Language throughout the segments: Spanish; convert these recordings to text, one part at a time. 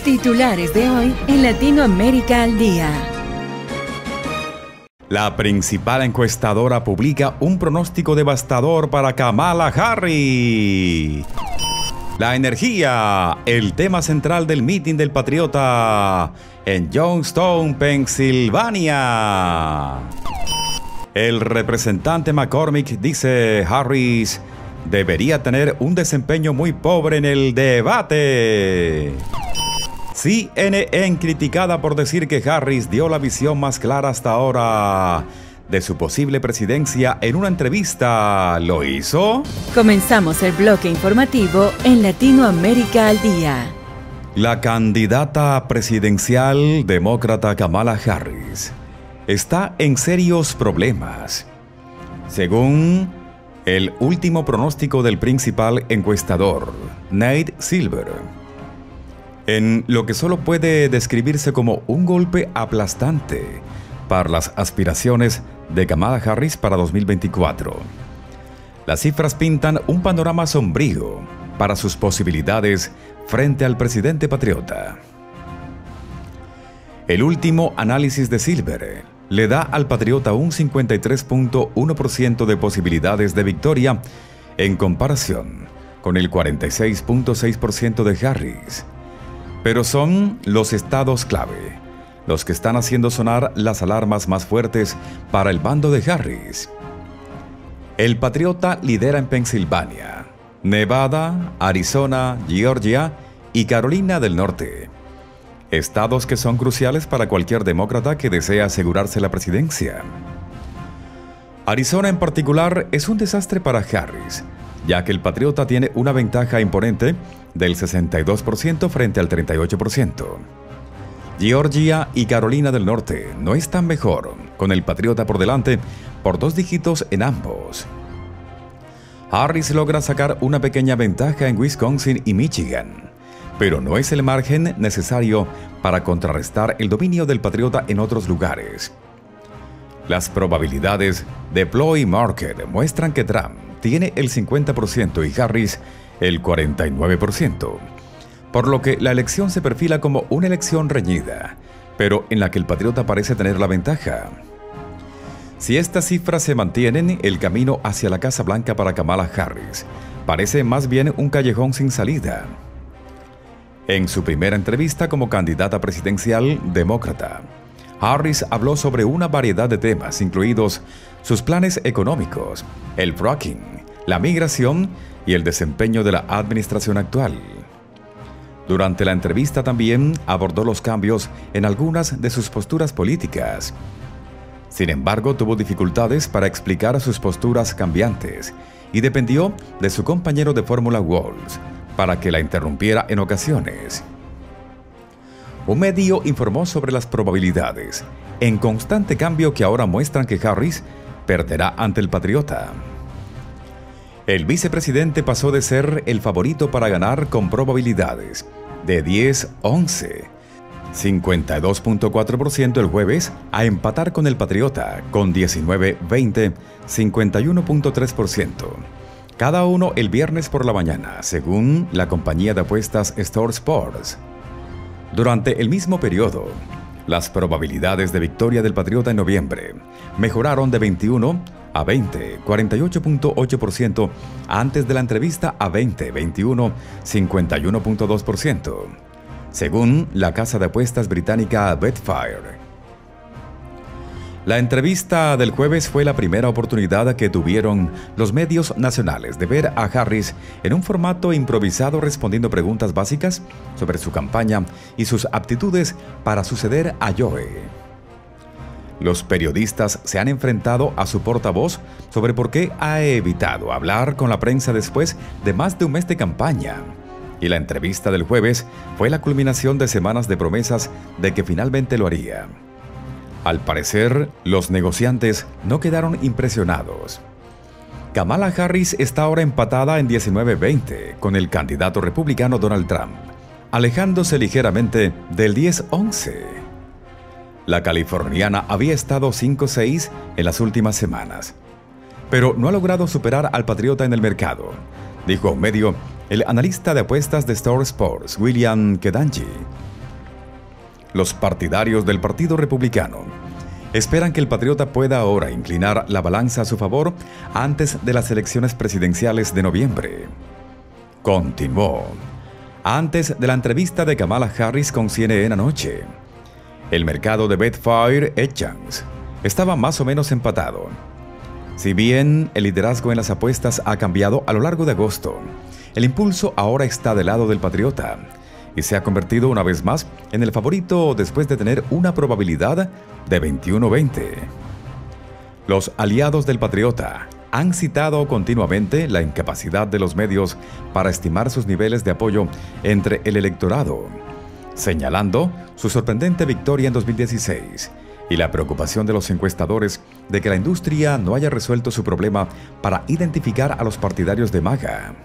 Titulares de hoy en Latinoamérica al Día. La principal encuestadora publica un pronóstico devastador para Kamala Harris. La energía, el tema central del mitin del Patriota en Youngstown, Pensilvania. El representante McCormick dice Harris debería tener un desempeño muy pobre en el debate. CNN criticada por decir que Harris dio la visión más clara hasta ahora de su posible presidencia en una entrevista. ¿Lo hizo? Comenzamos el bloque informativo en Latinoamérica al Día. La candidata presidencial demócrata Kamala Harris está en serios problemas. Según el último pronóstico del principal encuestador, Nate Silver, en lo que solo puede describirse como un golpe aplastante para las aspiraciones de Kamala Harris para 2024. Las cifras pintan un panorama sombrío para sus posibilidades frente al presidente patriota. El último análisis de Silver le da al patriota un 53.1% de posibilidades de victoria en comparación con el 46.6% de Harris. Pero son los estados clave los que están haciendo sonar las alarmas más fuertes para el bando de Harris. El patriota lidera en Pensilvania, Nevada, Arizona, Georgia y Carolina del Norte. Estados que son cruciales para cualquier demócrata que desea asegurarse la presidencia. Arizona en particular es un desastre para Harris, ya que el patriota tiene una ventaja imponente del 62% frente al 38%. Georgia y Carolina del Norte no están mejor, con el patriota por delante por 2 dígitos en ambos. Harris logra sacar una pequeña ventaja en Wisconsin y Michigan, pero no es el margen necesario para contrarrestar el dominio del patriota en otros lugares. Las probabilidades de Ploy Market muestran que Trump tiene el 50% y Harris el 49%, por lo que la elección se perfila como una elección reñida, pero en la que el patriota parece tener la ventaja. Si estas cifras se mantienen, el camino hacia la Casa Blanca para Kamala Harris parece más bien un callejón sin salida. En su primera entrevista como candidata presidencial demócrata, Harris habló sobre una variedad de temas, incluidos sus planes económicos, el fracking, la migración y el desempeño de la administración actual. Durante la entrevista también abordó los cambios en algunas de sus posturas políticas. Sin embargo, tuvo dificultades para explicar sus posturas cambiantes y dependió de su compañero de fórmula Walz para que la interrumpiera en ocasiones. Un medio informó sobre las probabilidades en constante cambio que ahora muestran que Harris perderá ante el patriota. El vicepresidente pasó de ser el favorito para ganar con probabilidades de 10-11, 52.4% el jueves, a empatar con el patriota con 19-20, 51.3%. Cada uno el viernes por la mañana, según la compañía de apuestas Star Sports. Durante el mismo periodo, las probabilidades de victoria del patriota en noviembre mejoraron de 21 a 20, 48.8%, antes de la entrevista a 20, 21, 51.2%, según la casa de apuestas británica Betfair. La entrevista del jueves fue la primera oportunidad que tuvieron los medios nacionales de ver a Harris en un formato improvisado respondiendo preguntas básicas sobre su campaña y sus aptitudes para suceder a Joe. Los periodistas se han enfrentado a su portavoz sobre por qué ha evitado hablar con la prensa después de más de un mes de campaña. Y la entrevista del jueves fue la culminación de semanas de promesas de que finalmente lo haría. Al parecer, los negociantes no quedaron impresionados. Kamala Harris está ahora empatada en 19-20 con el candidato republicano Donald Trump, alejándose ligeramente del 10-11. La californiana había estado 5-6 en las últimas semanas, pero no ha logrado superar al patriota en el mercado, dijo a un medio el analista de apuestas de Star Sports, William Kedanji. Los partidarios del Partido Republicano esperan que el patriota pueda ahora inclinar la balanza a su favor antes de las elecciones presidenciales de noviembre. Continuó. Antes de la entrevista de Kamala Harris con CNN anoche, el mercado de Betfair Exchange estaba más o menos empatado. Si bien el liderazgo en las apuestas ha cambiado a lo largo de agosto, el impulso ahora está del lado del patriota y se ha convertido una vez más en el favorito después de tener una probabilidad de 21-20. Los aliados del patriota han citado continuamente la incapacidad de los medios para estimar sus niveles de apoyo entre el electorado, señalando su sorprendente victoria en 2016 y la preocupación de los encuestadores de que la industria no haya resuelto su problema para identificar a los partidarios de MAGA.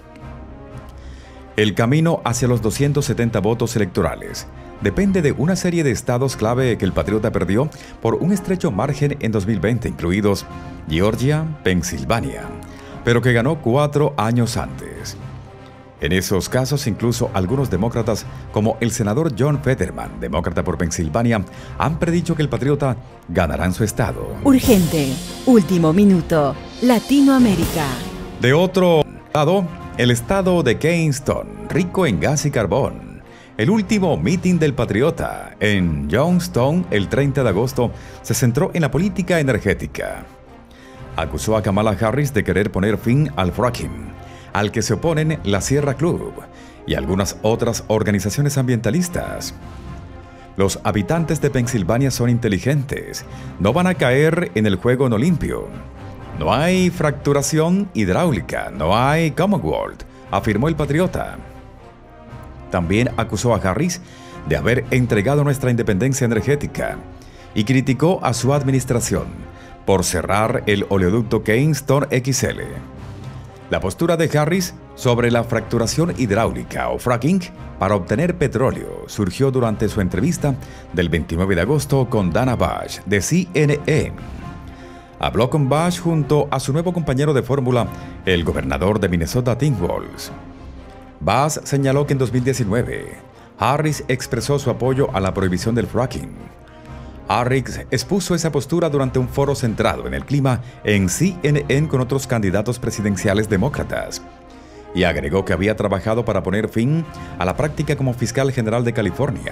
El camino hacia los 270 votos electorales depende de una serie de estados clave que el patriota perdió por un estrecho margen en 2020, incluidos Georgia, Pensilvania, pero que ganó 4 años antes. En esos casos, incluso algunos demócratas, como el senador John Fetterman, demócrata por Pensilvania, han predicho que el patriota ganará en su estado. Urgente, último minuto, Latinoamérica. De otro lado, el estado de Keystone, rico en gas y carbón. El último meeting del patriota en Youngstown el 30 de agosto se centró en la política energética. Acusó a Kamala Harris de querer poner fin al fracking, al que se oponen la Sierra Club y algunas otras organizaciones ambientalistas. Los habitantes de Pensilvania son inteligentes, no van a caer en el juego no limpio. No hay fracturación hidráulica, no hay Commonwealth, afirmó el patriota. También acusó a Harris de haber entregado nuestra independencia energética y criticó a su administración por cerrar el oleoducto Keystone XL. La postura de Harris sobre la fracturación hidráulica o fracking para obtener petróleo surgió durante su entrevista del 29 de agosto con Dana Bash de CNN. Habló con Bash junto a su nuevo compañero de fórmula, el gobernador de Minnesota, Tim Walz. Bass señaló que en 2019, Harris expresó su apoyo a la prohibición del fracking. Harris expuso esa postura durante un foro centrado en el clima en CNN con otros candidatos presidenciales demócratas, y agregó que había trabajado para poner fin a la práctica como fiscal general de California.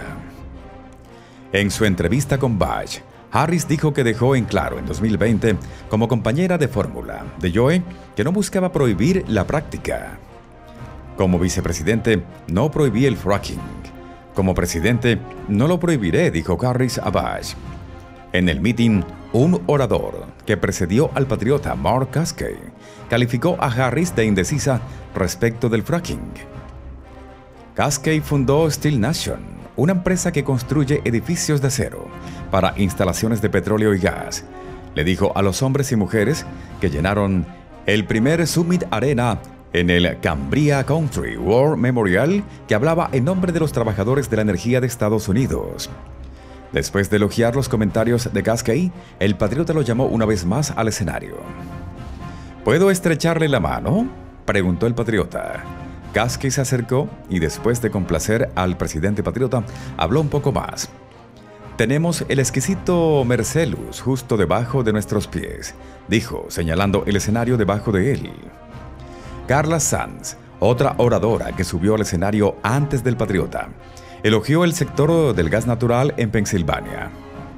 En su entrevista con Bash, Harris dijo que dejó en claro en 2020, como compañera de fórmula de Joe, que no buscaba prohibir la práctica. Como vicepresidente, no prohibí el fracking. Como presidente, no lo prohibiré, dijo Harris a Bash. En el meeting, un orador que precedió al patriota, Mark Caskey, calificó a Harris de indecisa respecto del fracking. Caskey fundó Steel Nation, una empresa que construye edificios de acero para instalaciones de petróleo y gas. Le dijo a los hombres y mujeres que llenaron el primer Summit Arena en el Cambria Country War Memorial, que hablaba en nombre de los trabajadores de la energía de Estados Unidos. Después de elogiar los comentarios de Caskey, el patriota lo llamó una vez más al escenario. ¿Puedo estrecharle la mano?, preguntó el patriota. Caskey se acercó y, después de complacer al presidente patriota, habló un poco más. Tenemos el exquisito Mercellus justo debajo de nuestros pies, dijo, señalando el escenario debajo de él. Carla Sands, otra oradora que subió al escenario antes del patriota, elogió el sector del gas natural en Pensilvania.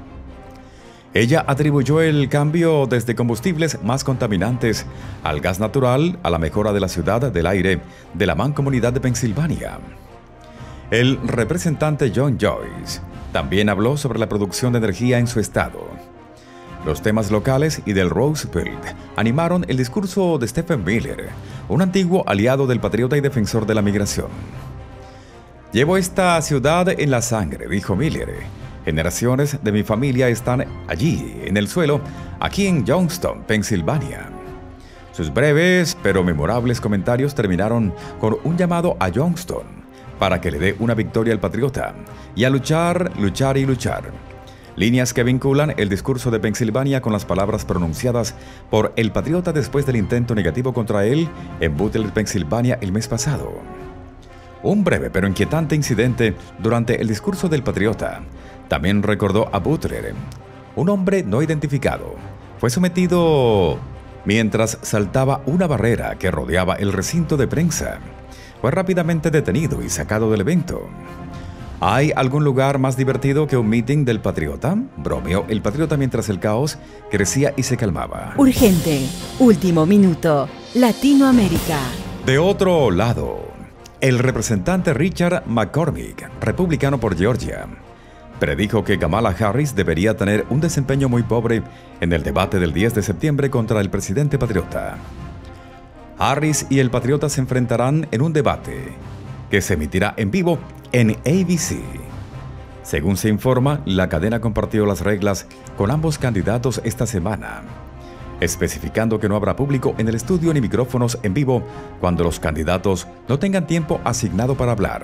Ella atribuyó el cambio desde combustibles más contaminantes al gas natural a la mejora de la ciudad del aire de la Mancomunidad de Pensilvania. El representante John Joyce también habló sobre la producción de energía en su estado. Los temas locales y del Rose Belt animaron el discurso de Stephen Miller, un antiguo aliado del patriota y defensor de la migración. Llevo esta ciudad en la sangre, dijo Miller. Generaciones de mi familia están allí, en el suelo, aquí en Youngstown, Pensilvania. Sus breves pero memorables comentarios terminaron con un llamado a Youngstown para que le dé una victoria al patriota y a luchar, luchar y luchar. Líneas que vinculan el discurso de Pensilvania con las palabras pronunciadas por el patriota después del intento negativo contra él en Butler, Pensilvania, el mes pasado. Un breve pero inquietante incidente durante el discurso del patriota también recordó a Butler. Un hombre no identificado fue sometido mientras saltaba una barrera que rodeaba el recinto de prensa. Fue rápidamente detenido y sacado del evento. ¿Hay algún lugar más divertido que un meeting del patriota?, bromeó el patriota mientras el caos crecía y se calmaba. Urgente, último minuto, Latinoamérica. De otro lado, el representante Richard McCormick, republicano por Georgia, predijo que Kamala Harris debería tener un desempeño muy pobre en el debate del 10 de septiembre contra el presidente patriota. Harris y el patriota se enfrentarán en un debate que se emitirá en vivo en ABC. Según se informa, la cadena compartió las reglas con ambos candidatos esta semana, especificando que no habrá público en el estudio ni micrófonos en vivo cuando los candidatos no tengan tiempo asignado para hablar.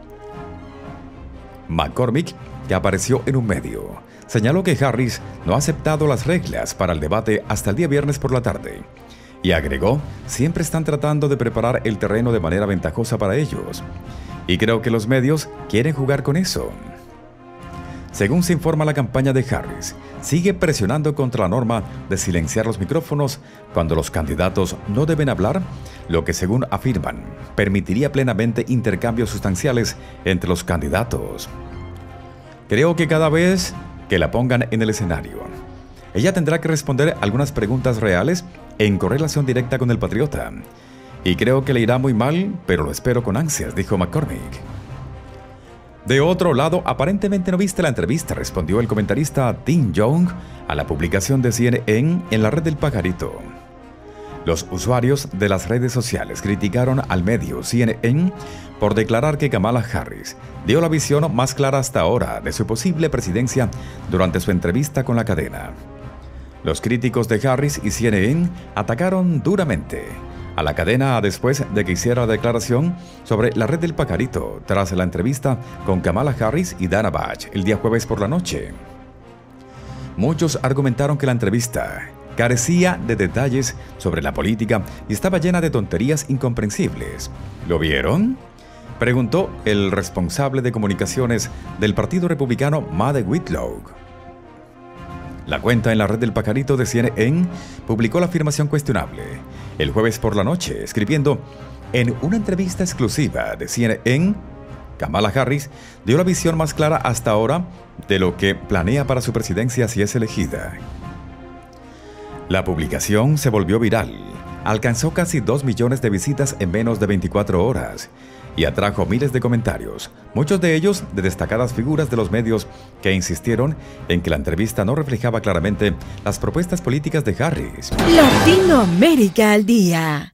McCormick, que apareció en un medio, señaló que Harris no ha aceptado las reglas para el debate hasta el día viernes por la tarde, y agregó: siempre están tratando de preparar el terreno de manera ventajosa para ellos, y creo que los medios quieren jugar con eso. Según se informa, la campaña de Harris sigue presionando contra la norma de silenciar los micrófonos cuando los candidatos no deben hablar, lo que, según afirman, permitiría plenamente intercambios sustanciales entre los candidatos. Creo que cada vez que la pongan en el escenario, ella tendrá que responder algunas preguntas reales en correlación directa con el patriota. Y creo que le irá muy mal, pero lo espero con ansias, dijo McCormick. De otro lado, aparentemente no viste la entrevista, respondió el comentarista Tim Young a la publicación de CNN en la red del pajarito. Los usuarios de las redes sociales criticaron al medio CNN por declarar que Kamala Harris dio la visión más clara hasta ahora de su posible presidencia durante su entrevista con la cadena. Los críticos de Harris y CNN atacaron duramente a la cadena después de que hiciera declaración sobre la red del pajarito tras la entrevista con Kamala Harris y Dana Bach el día jueves por la noche. Muchos argumentaron que la entrevista carecía de detalles sobre la política y estaba llena de tonterías incomprensibles. ¿Lo vieron?, preguntó el responsable de comunicaciones del Partido Republicano, Matt Whitlock. La cuenta en la red del pajarito de CNN publicó la afirmación cuestionable el jueves por la noche, escribiendo: en una entrevista exclusiva de CNN, Kamala Harris dio la visión más clara hasta ahora de lo que planea para su presidencia si es elegida. La publicación se volvió viral, alcanzó casi 2 millones de visitas en menos de 24 horas y atrajo miles de comentarios, muchos de ellos de destacadas figuras de los medios que insistieron en que la entrevista no reflejaba claramente las propuestas políticas de Harris. Latinoamérica al día.